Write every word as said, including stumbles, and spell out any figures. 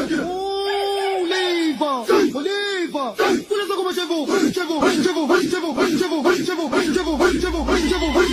Oliva! Oliva! Olha só como chegou! Chegou! Chegou! Chegou! Chegou! Chegou! Chegou! Chegou! Chegou! Chegou!